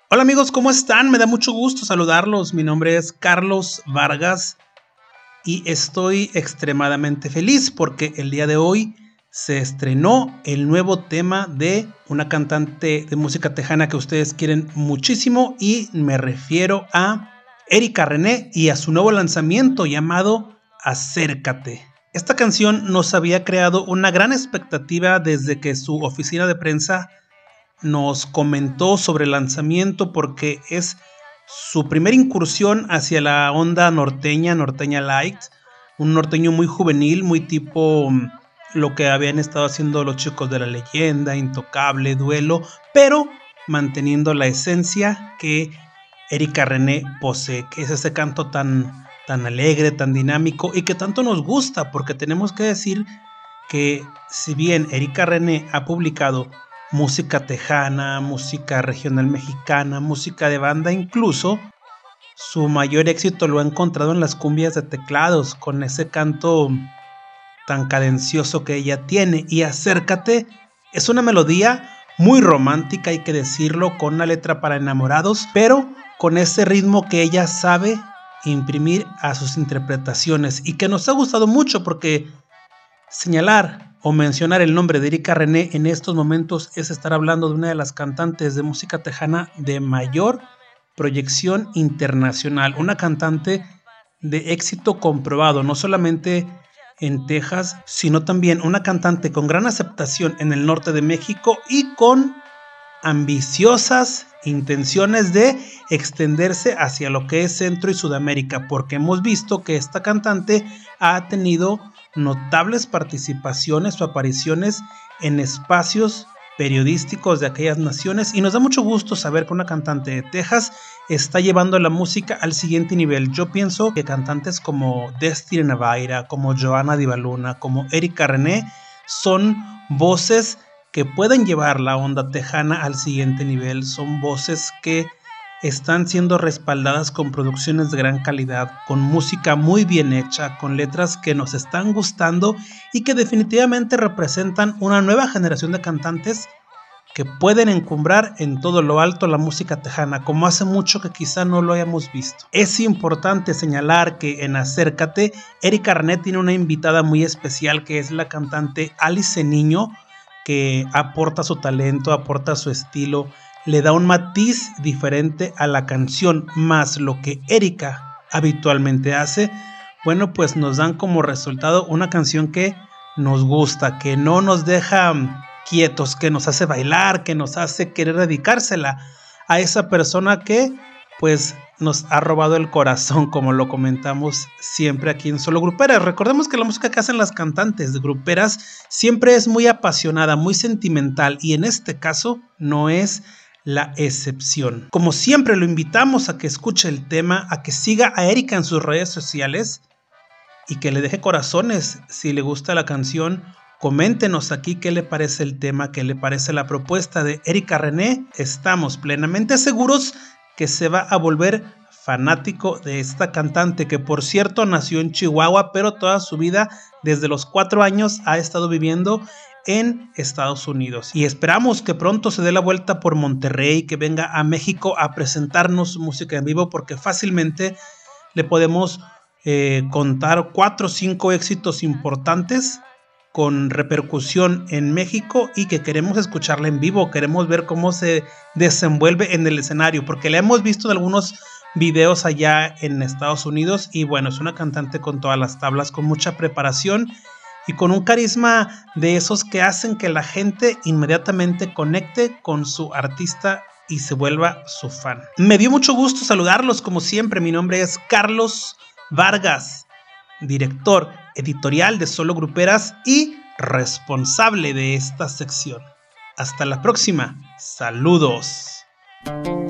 Hola amigos, ¿cómo están? Me da mucho gusto saludarlos. Mi nombre es Carlos Vargas y estoy extremadamente feliz porque el día de hoy se estrenó el nuevo tema de una cantante de música tejana que ustedes quieren muchísimo y me refiero a Erika René y a su nuevo lanzamiento llamado Acércate. Esta canción nos había creado una gran expectativa desde que su oficina de prensa nos comentó sobre el lanzamiento porque es su primera incursión hacia la onda norteña light, un norteño muy juvenil, muy tipo lo que habían estado haciendo los chicos de La Leyenda, Intocable, Duelo, pero manteniendo la esencia que Erika René posee, que es ese canto tan alegre, tan dinámico y que tanto nos gusta, porque tenemos que decir que si bien Erika René ha publicado música tejana, música regional mexicana, música de banda incluso, su mayor éxito lo ha encontrado en las cumbias de teclados, con ese canto tan cadencioso que ella tiene. Y Acércate es una melodía muy romántica, hay que decirlo, con una letra para enamorados, pero con ese ritmo que ella sabe imprimir a sus interpretaciones y que nos ha gustado mucho porque señalar o mencionar el nombre de Erika René en estos momentos es estar hablando de una de las cantantes de música tejana de mayor proyección internacional, una cantante de éxito comprobado, no solamente en Texas, sino también una cantante con gran aceptación en el norte de México y con ambiciosas intenciones de extenderse hacia lo que es Centro y Sudamérica, porque hemos visto que esta cantante ha tenido notables participaciones o apariciones en espacios periodísticos de aquellas naciones y nos da mucho gusto saber que una cantante de Texas está llevando la música al siguiente nivel. Yo pienso que cantantes como Destiny Navaira, como Johanna Divaluna, como Erika René son voces que pueden llevar la onda tejana al siguiente nivel. Son voces que están siendo respaldadas con producciones de gran calidad, con música muy bien hecha, con letras que nos están gustando y que definitivamente representan una nueva generación de cantantes que pueden encumbrar en todo lo alto la música tejana, como hace mucho que quizá no lo hayamos visto. Es importante señalar que en Acércate, Erika René tiene una invitada muy especial que es la cantante Alice Niño, que aporta su talento, aporta su estilo, le da un matiz diferente a la canción, más lo que Erika habitualmente hace, bueno, pues nos dan como resultado una canción que nos gusta, que no nos deja quietos, que nos hace bailar, que nos hace querer dedicársela a esa persona que pues nos ha robado el corazón, como lo comentamos siempre aquí en Solo Gruperas. Recordemos que la música que hacen las cantantes de gruperas siempre es muy apasionada, muy sentimental y en este caso no es la excepción. Como siempre lo invitamos a que escuche el tema, a que siga a Erika en sus redes sociales y que le deje corazones si le gusta la canción. Coméntenos aquí qué le parece el tema, qué le parece la propuesta de Erika René. Estamos plenamente seguros que se va a volver fanático de esta cantante que por cierto nació en Chihuahua, pero toda su vida desde los 4 años ha estado viviendo en Estados Unidos y esperamos que pronto se dé la vuelta por Monterrey, que venga a México a presentarnos su música en vivo porque fácilmente le podemos contar 4 o 5 éxitos importantes con repercusión en México y que queremos escucharla en vivo, queremos ver cómo se desenvuelve en el escenario, porque la hemos visto en algunos videos allá en Estados Unidos y bueno, es una cantante con todas las tablas, con mucha preparación y con un carisma de esos que hacen que la gente inmediatamente conecte con su artista y se vuelva su fan. Me dio mucho gusto saludarlos como siempre, mi nombre es Carlos Vargas, director editorial de Solo Gruperas y responsable de esta sección. Hasta la próxima. Saludos.